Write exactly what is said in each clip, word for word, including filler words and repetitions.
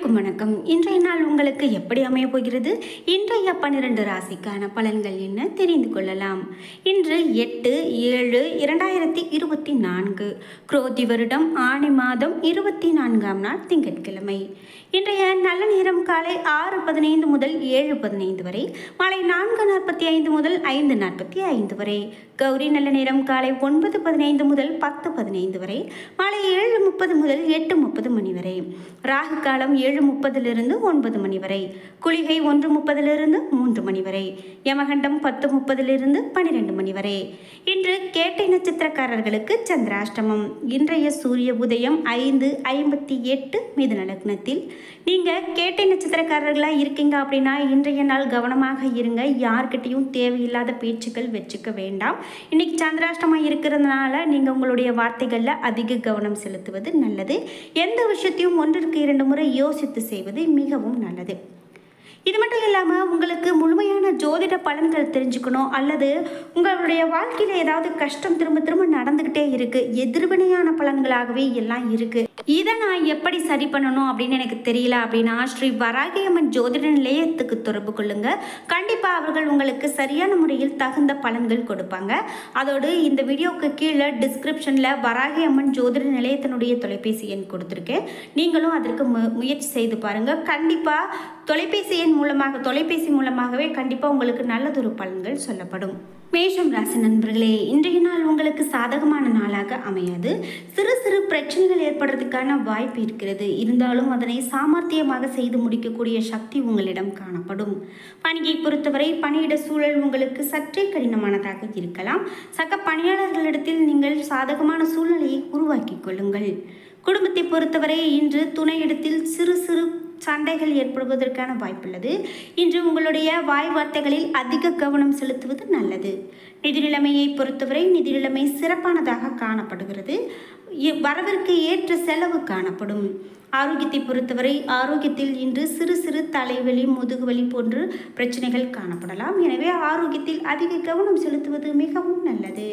அனைவருக்கும் வணக்கம். இன்றைய நாள் உங்களுக்கு எப்படி அமைய போகிறது? இன்றைய பன்னிரண்டு ராசிக்கான பலன்கள் என்ன தெரிந்து கொள்ளலாம். இன்று எட்டு ஏழு இரண்டாயிரத்தி இருபத்தி நான்கு குரோதி வருடம் ஆணி மாதம் இருபத்தி நான்காம் நாள் திங்கட்கிழமை. இன்றைய நல்ல நேரம் காலை ஆறு பதினைந்து முதல் ஏழு பதினைந்து வரை, மாலை நான்கு நாற்பத்தி ஐந்து முதல் ஐந்து நாற்பத்தி ஐந்து வரை. கௌரி நல்ல நேரம் காலை ஒன்பது பதினைந்து முதல் பத்து பதினைந்து வரை, மாலை ஏழு முப்பது முதல் எட்டு முப்பது மணி வரை. ராகு காலம் ஏழு முப்பதிலிருந்து ஒன்பது மணி வரை. குளிகை ஒன்று முப்பதிலிருந்து மூன்று மணி வரை. யமகண்டம் பத்து முப்பதிலிருந்து பன்னிரெண்டு மணி வரை. இன்று கேட்டை நட்சத்திரக்காரர்களுக்கு சந்திராஷ்டமம். இன்றைய சூரிய உதயம் ஐந்து ஐம்பத்தி எட்டு மிதுன லக்னத்தில். நீங்கள் கேட்டை நட்சத்திரக்காரர்களாக இருக்கீங்க அப்படின்னா இன்றைய நாள் கவனமாக இருங்க. யார்கிட்டையும் தேவையில்லாத பேச்சுக்கள் வச்சுக்க வேண்டாம். இன்னைக்கு சந்திராஷ்டமம் இருக்கிறதுனால நீங்கள் உங்களுடைய வார்த்தைகளில் அதிக கவனம் செலுத்துவது நல்லது. எந்த விஷயத்தையும் ஒன்றிற்கு இரண்டு முறை யோசித்து செய்வது மிகவும் நல்லது. இது மட்டும் இல்லாமல் உங்களுக்கு முழுமையான ஜோதிட பலன்கள் தெரிஞ்சுக்கணும், அல்லது உங்களுடைய வாழ்க்கையில் ஏதாவது கஷ்டம் திரும்ப திரும்ப நடந்துக்கிட்டே இருக்குது, எதிர்வினையான பலன்களாகவே எல்லாம் இருக்குது, இதை நான் எப்படி சரி பண்ணணும் அப்படின்னு எனக்கு தெரியல அப்படின்னா ஸ்ரீ வராகி அம்மன் ஜோதிட நிலையத்துக்கு தொடர்பு கொள்ளுங்க. கண்டிப்பாக அவர்கள் உங்களுக்கு சரியான முறையில் தகுந்த பலன்கள் கொடுப்பாங்க. அதோடு இந்த வீடியோவுக்கு கீழே டிஸ்கிரிப்ஷனில் வராகி அம்மன் ஜோதிட நிலையத்தினுடைய தொலைபேசி எண் கொடுத்துருக்கேன். நீங்களும் அதற்கு மு முயற்சி செய்து பாருங்கள். கண்டிப்பாக தொலைபேசி எண் மூலமாக தொலைபேசி மூலமாகவே கண்டிப்பாக உங்களுக்கு நல்லதொரு பலன்கள் சொல்லப்படும். மேஷம் ராசி நண்பர்களே, இன்றைய நாள் உங்களுக்கு சாதகமான நாளாக அமையாது. சிறு சிறு பிரச்சனைகள் ஏற்படுறதுக்கான வாய்ப்பு இருக்கிறது. இருந்தாலும் அதனை சாமர்த்தியமாக செய்து முடிக்கக்கூடிய சக்தி உங்களிடம் காணப்படும். பணியை பொறுத்தவரை பணியிட சூழல் உங்களுக்கு சற்றே கடினமானதாக இருக்கலாம். சக பணியாளர்களிடத்தில் நீங்கள் சாதகமான சூழ்நிலையை உருவாக்கி கொள்ளுங்கள். குடும்பத்தை பொறுத்தவரை இன்று துணையிடத்தில் சிறு சிறு சண்டைகள் ஏற்படுவதற்கான வாய்ப்புள்ளது. இன்று உங்களுடைய வாய் வார்த்தைகளில் அதிக கவனம் செலுத்துவது நல்லது. நிதி நிலைமையை பொறுத்தவரை நிதி நிலைமை சிறப்பானதாக காணப்படுகிறது. வரவிற்கு ஏற்ற செலவு காணப்படும். ஆரோக்கியத்தை பொறுத்தவரை ஆரோக்கியத்தில் இன்று சிறு சிறு தலைவலி முதுகுவலி போன்ற பிரச்சனைகள் காணப்படலாம். எனவே ஆரோக்கியத்தில் அதிக கவனம் செலுத்துவது மிகவும் நல்லது.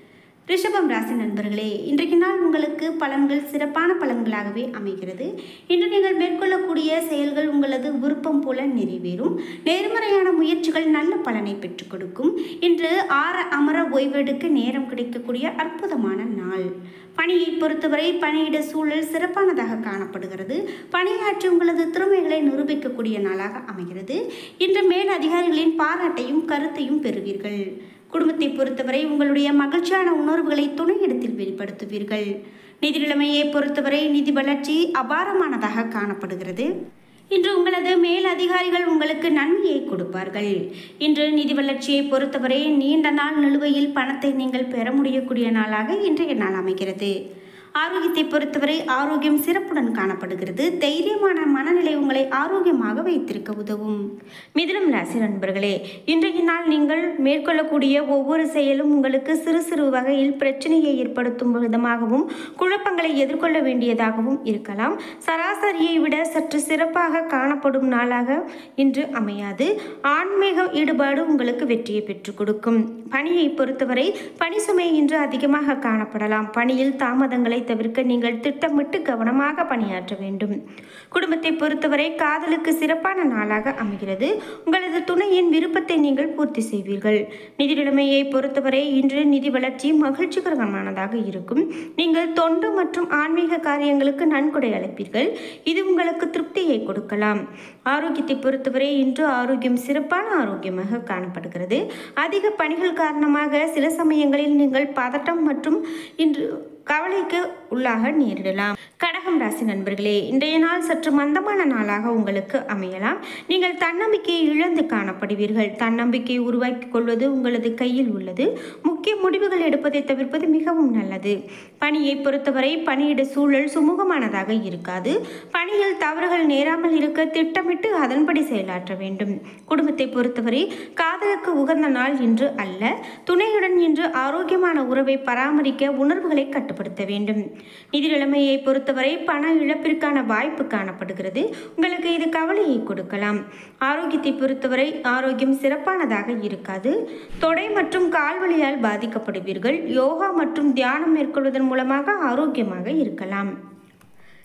ரிஷபம் ராசி நண்பர்களே, இன்றைக்கு நாள் உங்களுக்கு பலன்கள் சிறப்பான பலன்களாகவே அமைகிறது. இன்று நீங்கள் மேற்கொள்ளக்கூடிய செயல்கள் உங்களது விருப்பம் போல நிறைவேறும். நேர்மறையான முயற்சிகள் நல்ல பலனை பெற்றுக் கொடுக்கும். இன்று ஆற அமர ஓய்வெடுக்க நேரம் கிடைக்கக்கூடிய அற்புதமான நாள். பணியை பொறுத்தவரை பணியிட சூழல் சிறப்பானதாக காணப்படுகிறது. பணியாற்றி உங்களது திறமைகளை நிரூபிக்கக்கூடிய நாளாக அமைகிறது. இன்று மேல் அதிகாரிகளின் பாராட்டையும் கருத்தையும் பெறுவீர்கள். குடும்பத்தை பொறுத்தவரை உங்களுடைய மகிழ்ச்சியான உணர்வுகளை துணையிடத்தில் வெளிப்படுத்துவீர்கள். நிதி நிலைமையை பொறுத்தவரை நிதி வளர்ச்சி அபாரமானதாக காணப்படுகிறது. இன்று உங்களது மேல் அதிகாரிகள் உங்களுக்கு நன்மையை கொடுப்பார்கள். இன்று நிதி வளர்ச்சியை பொறுத்தவரை நீண்ட நாள் நிலுவையில் பணத்தை நீங்கள் பெற முடியக்கூடிய நாளாக இன்றைய நாள் அமைகிறது. ஆரோக்கியத்தை பொறுத்தவரை ஆரோக்கியம் சிறப்புடன் காணப்படுகிறது. தைரியமான மனநிலை உங்களை ஆரோக்கியமாக வைத்திருக்க உதவும். மிதுனம் ராசி நண்பர்களே, இன்றைய நாள் நீங்கள் மேற்கொள்ளக்கூடிய ஒவ்வொரு செயலும் உங்களுக்கு சிறு சிறு வகையில் பிரச்சனையை ஏற்படுத்தும் விதமாகவும் குழப்பங்களை எதிர்கொள்ள வேண்டியதாகவும் இருக்கலாம். சராசரியை விட சற்று சிறப்பாக காணப்படும் நாளாக இன்று அமையாது. ஆன்மீக ஈடுபாடு உங்களுக்கு வெற்றியை பெற்றுக் கொடுக்கும். பணியை பொறுத்தவரை பணி சுமை இன்று அதிகமாக காணப்படலாம். பணியில் தாமதங்களை தவிர்க்க நீங்கள் திட்டமிட்டு கவனமாக பணியாற்ற வேண்டும். குடும்பத்தை பொறுத்தவரை காதலுக்கு சிறப்பான நாளாக அமைகிறது. உங்களது துணையின் விருப்பத்தை நீங்கள் பூர்த்தி செய்வீர்கள். நிதி நிலைமையை பொறுத்தவரை இன்று நிதி வளர்ச்சி மகிழ்ச்சிகரமானதாக இருக்கும். நீங்கள் தொண்டு மற்றும் ஆன்மீக காரியங்களுக்கு நன்கொடை அளிப்பீர்கள். இது உங்களுக்கு திருப்தியை கொடுக்கலாம். ஆரோக்கியத்தை பொறுத்தவரை இன்று ஆரோக்கியம் சிறப்பான ஆரோக்கியமாக காணப்படுகிறது. அதிக பணிகள் காரணமாக சில சமயங்களில் நீங்கள் பதட்டம் மற்றும் இன்று கவலைக்கு உள்ளாக நேரிடலாம். கடகம் ராசி நண்பர்களே, இன்றைய நாள் சற்று மந்தமான நாளாக உங்களுக்கு அமையலாம். நீங்கள் தன்னம்பிக்கையை இழந்து காணப்படுவீர்கள். தன்னம்பிக்கையை உருவாக்கி கொள்வது உங்களது கையில் உள்ளது. முக்கிய முடிவுகள் எடுப்பதை தவிர்ப்பது மிகவும் நல்லது. பணியை பொறுத்தவரை பணியிட சூழல் சுமூகமானதாக இருக்காது. பணியில் தவறுகள் நேராமல் இருக்க திட்டமிட்டு அதன்படி செயலாற்ற வேண்டும். குடும்பத்தை பொறுத்தவரை காதலுக்கு உகந்த நாள் இன்று அல்ல. துணையுடன் இன்று ஆரோக்கியமான உறவை பராமரிக்க உணர்வுகளை கட்டு படுத்த வேண்டும். நிதி நிலைமையை பொறுத்தவரை பண இழப்பிற்கான வாய்ப்பு காணப்படுகிறது. உங்களுக்கு இது கவலையை கொடுக்கலாம். ஆரோக்கியத்தை பொறுத்தவரை ஆரோக்கியம் சிறப்பானதாக இருக்காது. தொடை மற்றும் கால்வலியால் பாதிக்கப்படுவீர்கள். யோகா மற்றும் தியானம் மேற்கொள்வதன் மூலமாக ஆரோக்கியமாக இருக்கலாம்.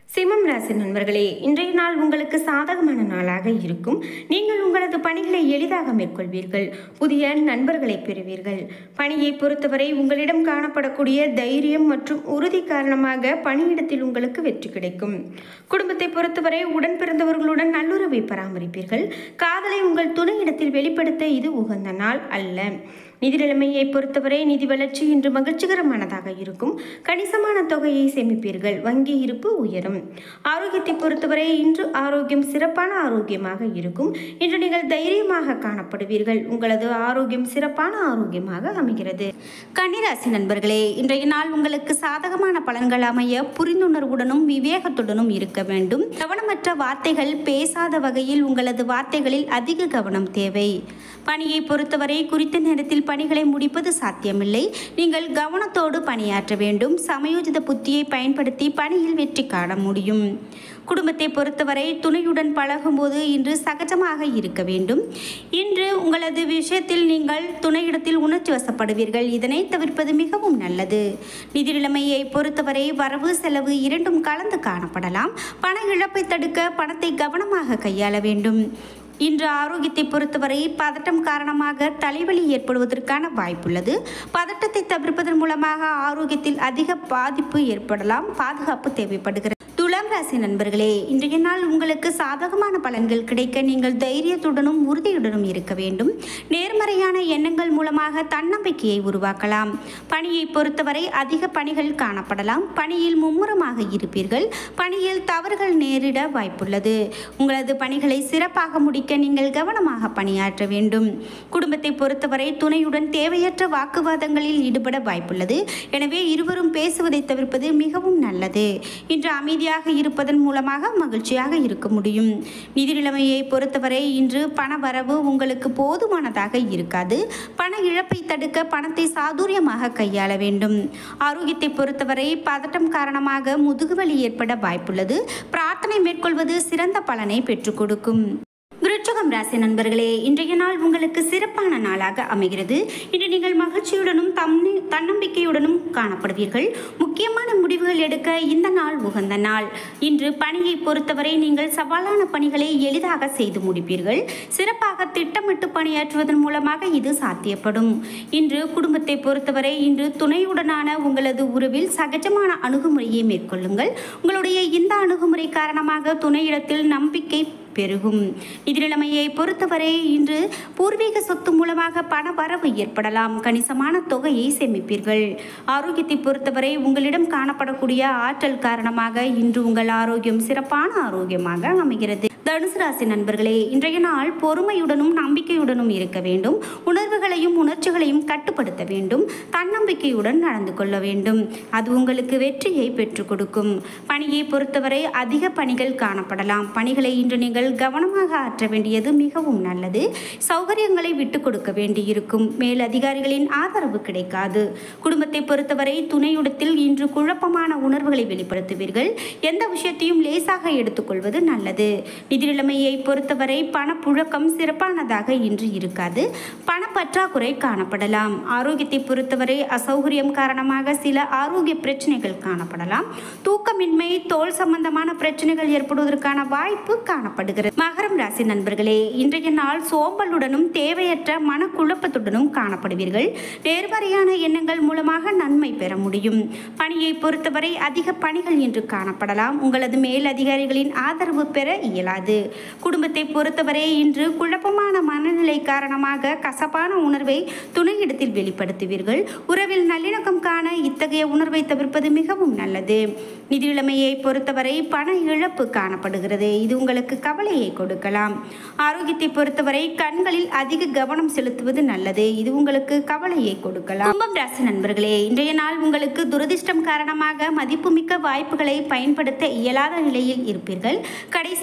சிம்மம் ராசி நண்பர்களே, இன்றைய நாள் உங்களுக்கு சாதகமான நாளாக இருக்கும். நீங்கள் உங்களது பணிகளை எளிதாக மேற்கொள்வீர்கள். புதிய நண்பர்களை பெறுவீர்கள். பணியை பொறுத்தவரை உங்களிடம் காணப்படக்கூடிய தைரியம் மற்றும் உறுதி காரணமாக பணியிடத்தில் உங்களுக்கு வெற்றி கிடைக்கும். குடும்பத்தை பொறுத்தவரை உடன் பிறந்தவர்களுடன் நல்லுறவை பராமரிப்பீர்கள். காதலை உங்கள் துணையிடத்தில் வெளிப்படுத்த இது உகந்த நாள் அல்ல. நிதி நிலைமையை பொறுத்தவரை நிதி வளர்ச்சி இன்று மகிழ்ச்சிகரமானதாக இருக்கும். கணிசமான தொகையை சேமிப்பீர்கள். வங்கி இருப்பு உயரும். ஆரோக்கியத்தை பொறுத்தவரை இன்று ஆரோக்கியம் சிறப்பான ஆரோக்கியமாக இருக்கும். இன்று நீங்கள் தைரியமாக காணப்படுவீர்கள். உங்களது ஆரோக்கியம் சிறப்பான ஆரோக்கியமாக அமைகிறது. கன்னிராசி நண்பர்களே, இன்றைய நாள் உங்களுக்கு சாதகமான பலன்கள் அமைய புரிந்துணர்வுடனும் விவேகத்துடனும் இருக்க வேண்டும். கவனமற்ற வார்த்தைகள் பேசாத வகையில் உங்களது வார்த்தைகளில் அதிக கவனம் தேவை. பணியை பொறுத்தவரை குறித்த நேரத்தில் பணிகளை முடிப்பது சாத்தியமில்லை. நீங்கள் கவனத்தோடு பணியாற்ற வேண்டும். சமயோஜித புத்தியை பயன்படுத்தி பணியில் வெற்றி காண முடியும். குடும்பத்தை பொறுத்தவரை துணையுடன் பழகும்போது இன்று சகஜமாக இருக்க வேண்டும். இன்று உங்களது விஷயத்தில் நீங்கள் துணையிடத்தில் உணர்ச்சி வசப்படுவீர்கள். இதனை தவிர்ப்பது மிகவும் நல்லது. நிதி நிலைமையை பொறுத்தவரை வரவு செலவு இரண்டும் கலந்து காணப்படலாம். பண இழப்பை தடுக்க பணத்தை கவனமாக கையாள வேண்டும். இன்று ஆரோக்கியத்தை பொறுத்தவரை பதட்டம் காரணமாக தலைவலி ஏற்படுவதற்கான வாய்ப்புள்ளது. பதட்டத்தை தவிர்ப்பதன் மூலமாக ஆரோக்கியத்தில் அதிக பாதிப்பு ஏற்படலாம். பாதுகாப்பு தேவைப்படுகிறது. துலாம் ராசி நண்பர்களே, இன்றைய நாள் உங்களுக்கு சாதகமான பலன்கள் கிடைக்க நீங்கள் தைரியத்துடனும் உறுதியுடனும் இருக்க வேண்டும். நேர்மறையான எண்ணங்கள் மூலமாக தன்னம்பிக்கையை உருவாக்கலாம். பணியை பொறுத்தவரை அதிக பணிகள் காணப்படலாம். பணியில் மும்முரமாக இருப்பீர்கள். பணியில் தவறுகள் நேரிட வாய்ப்புள்ளது. உங்களது பணிகளை சிறப்பாக முடிக்க நீங்கள் கவனமாக பணியாற்ற வேண்டும். குடும்பத்தை பொறுத்தவரை துணையுடன் தேவையற்ற வாக்குவாதங்களில் ஈடுபட வாய்ப்புள்ளது. எனவே இருவரும் பேசுவதை தவிர்ப்பது மிகவும் நல்லது. இன்று அமைதியாக இருப்பதன் மூலமாக மகிழ்ச்சியாக இருக்க முடியும். நிதி நிலைமையை பொறுத்தவரை இன்று பண வரவு உங்களுக்கு போதுமானதாக இருக்காது. பண இழப்பை தடுக்க பணத்தை சாதுரியமாக கையாள வேண்டும். ஆரோக்கியத்தை பொறுத்தவரை பதட்டம் காரணமாக முதுகுவலி ஏற்பட வாய்ப்புள்ளது. பிரார்த்தனை மேற்கொள்வது சிறந்த பலனை பெற்றுக் கொடுக்கும். விருச்சிகம் ராசி நண்பர்களே, இன்றைய நாள் உங்களுக்கு சிறப்பான நாளாக அமைகிறது. இன்று நீங்கள் மகிழ்ச்சியுடனும் தன்னி தன்னம்பிக்கையுடனும் காணப்படுவீர்கள். முக்கியமான முடிவுகள் எடுக்க இந்த நாள் உகந்த நாள். இன்று பணியை பொறுத்தவரை நீங்கள் சவாலான பணிகளை எளிதாக செய்து முடிப்பீர்கள். சிறப்பாக திட்டமிட்டு பணியாற்றுவதன் மூலமாக இது சாத்தியப்படும். இன்று குடும்பத்தை பொறுத்தவரை இன்று துணையுடனான உங்களது உறவில் சகஜமான அணுகுமுறையை மேற்கொள்ளுங்கள். உங்களுடைய இந்த அணுகுமுறை காரணமாக துணையிடத்தில் நம்பிக்கை பெருகும். நிதி நிலைமையை பொறுத்தவரை இன்று பூர்வீக சொத்து மூலமாக பண வரவு ஏற்படலாம். கணிசமான தொகையை சேமிப்பீர்கள். ஆரோக்கியத்தை பொறுத்தவரை உங்களிடம் காணப்படக்கூடிய ஆற்றல் காரணமாக இன்று உங்கள் ஆரோக்கியம் சிறப்பான ஆரோக்கியமாக அமைகிறது. தனுசு ராசி நண்பர்களே, இன்றைய நாள் பொறுமையுடனும் நம்பிக்கையுடனும் இருக்க வேண்டும். உணர்வுகளையும் உணர்ச்சிகளையும் கட்டுப்படுத்த வேண்டும். தன்னம்பிக்கையுடன் நடந்து கொள்ள வேண்டும். அது உங்களுக்கு வெற்றியை பெற்றுக் கொடுக்கும். பணியை பொறுத்தவரை அதிக பணிகள் காணப்படலாம். பணிகளை இன்று நீங்கள் கவனமாக ஆற்ற வேண்டியது மிகவும் நல்லது. சௌகரியங்களை விட்டுக் கொடுக்க வேண்டியிருக்கும். மேல் அதிகாரிகளின் ஆதரவு கிடைக்காது. குடும்பத்தை பொறுத்தவரை துணையுடத்தில் இன்று குழப்பமான உணர்வுகளை வெளிப்படுத்துவீர்கள். எந்த விஷயத்தையும் லேசாக எடுத்துக்கொள்வது நல்லது. நிதி நிலைமையை பொறுத்தவரை பணப்புழக்கம் சிறப்பானதாக இன்று இருக்காது. பண பற்றாக்குறை காணப்படலாம். ஆரோக்கியத்தை பொறுத்தவரை அசௌகரியம் காரணமாக சில ஆரோக்கிய பிரச்சனைகள் காணப்படலாம். தூக்கமின்மை, தோல் சம்பந்தமான பிரச்சனைகள் ஏற்படுவதற்கான வாய்ப்பு காணப்படுகிறது. மகரம் ராசி நண்பர்களே, இன்றைய நாள் சோம்பலுடனும் தேவையற்ற மனக்குழப்பத்துடனும் காணப்படுவீர்கள். நேர்மறையான எண்ணங்கள் மூலமாக நன்மை பெற முடியும். பணியை பொறுத்தவரை அதிக பணிகள் இன்று காணப்படலாம். உங்களது மேல் அதிகாரிகளின் ஆதரவு பெற இயலாது. குடும்பத்தை பொறுத்தவரை இன்று குழப்பமான மனநிலை காரணமாக கசப்பான உணர்வை துணையிடத்தில் வெளிப்படுத்துவீர்கள். உறவில் நல்லிணக்கம் காண இத்தகைய உணர்வை தவிர்ப்பது மிகவும் நல்லது. நிதி நிலைமையை பொறுத்தவரை பண இழப்பு காணப்படுகிறது. இது உங்களுக்கு கவலையை கொடுக்கலாம். ஆரோக்கியத்தை பொறுத்தவரை கண்களில் அதிக கவனம் செலுத்துவது நல்லது. இது உங்களுக்கு கவலையை கொடுக்கலாம். கும்பம் ராசி நண்பர்களே, இன்றைய நாள் உங்களுக்கு துரதிர்ஷ்டம் காரணமாக மதிப்புமிக்க வாய்ப்புகளை பயன்படுத்த இயலாத நிலையில் இருப்பீர்கள். கடைசி நிமிடத்தில்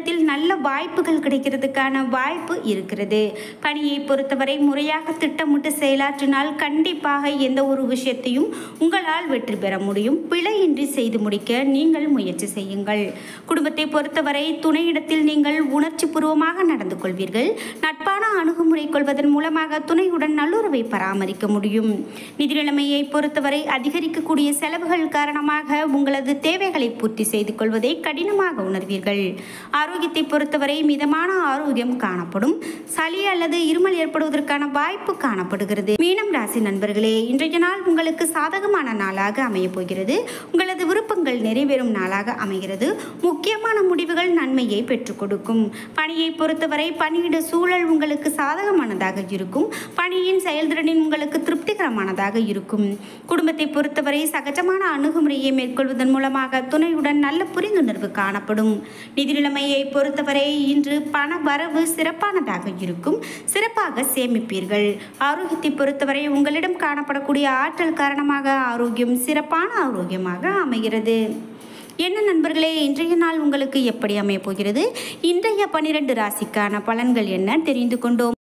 பணியிடத்தில் நல்ல வாய்ப்புகள் கிடைக்கிறதுக்கான வாய்ப்பு இருக்கிறது. பணியை பொறுத்தவரை முறையாக திட்டமிட்டு செயலாற்றினால் கண்டிப்பாக எந்த ஒரு விஷயத்தையும் உங்களால் வெற்றி பெற முடியும். பிழையின்றி செய்து முடிக்க நீங்கள் முயற்சி செய்யுங்கள். குடும்பத்தை பொறுத்தவரை துணையிடத்தில் நீங்கள் உணர்ச்சி பூர்வமாக நடந்து கொள்வீர்கள். நட்பான அணுகுமுறை கொள்வதன் மூலமாக துணையுடன் நல்லுறவை பராமரிக்க முடியும். நிதி நிலைமையை பொறுத்தவரை அதிகரிக்கக்கூடிய செலவுகள் காரணமாக உங்களது தேவைகளை பூர்த்தி செய்து கொள்வதை கடினமாக உணர்வீர்கள். ஆரோக்கியத்தை பொறுத்தவரை மிதமான ஆரோக்கியம் காணப்படும். சளி அல்லது இருமல் ஏற்படுவதற்கான வாய்ப்பு காணப்படுகிறது. மீனம் ராசி நண்பர்களே, இன்றைய நாள் உங்களுக்கு சாதகமான நாளாக அமைய போகிறது. உங்களது விருப்பங்கள் நிறைவேறும் நாளாக அமைகிறது. முக்கியமான முடிவுகள் நன்மையை பெற்றுக் கொடுக்கும். பணியை பொறுத்தவரை பணியிட சூழல் உங்களுக்கு சாதகமானதாக இருக்கும். பணியின் செயல்திறனின் உங்களுக்கு திருப்திகரமானதாக இருக்கும். குடும்பத்தை பொறுத்தவரை சகஜமான அணுகுமுறையை மேற்கொள்வதன் மூலமாக துணையுடன் நல்ல புரிந்துணர்வு காணப்படும். நிதி நிலைமையை பொறுத்தவரை இன்று பண வரவு சிறப்பானதாக இருக்கும். சிறப்பாக சேமிப்பீர்கள். ஆரோக்கியத்தை பொறுத்தவரை உங்களிடம் காணப்படக்கூடிய ஆற்றல் காரணமாக ஆரோக்கியம் சிறப்பான ஆரோக்கியமாக அமைகிறது. என்ன நண்பர்களே, இன்றைய நாள் உங்களுக்கு எப்படி அமைய போகிறது? இன்றைய பனிரெண்டு ராசிக்கான பலன்கள் என்ன தெரிந்து கொண்டோம்.